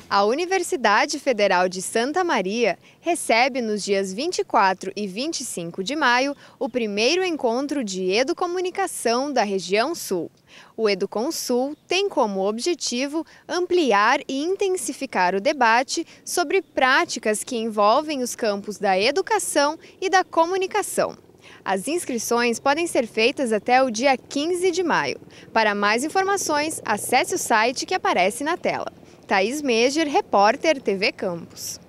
A Universidade Federal de Santa Maria recebe nos dias 24 e 25 de maio o primeiro encontro de Educomunicação da região Sul. O Educonsul tem como objetivo ampliar e intensificar o debate sobre práticas que envolvem os campos da educação e da comunicação. As inscrições podem ser feitas até o dia 15 de maio. Para mais informações, acesse o site que aparece na tela. Thaís Meger, repórter TV Campus.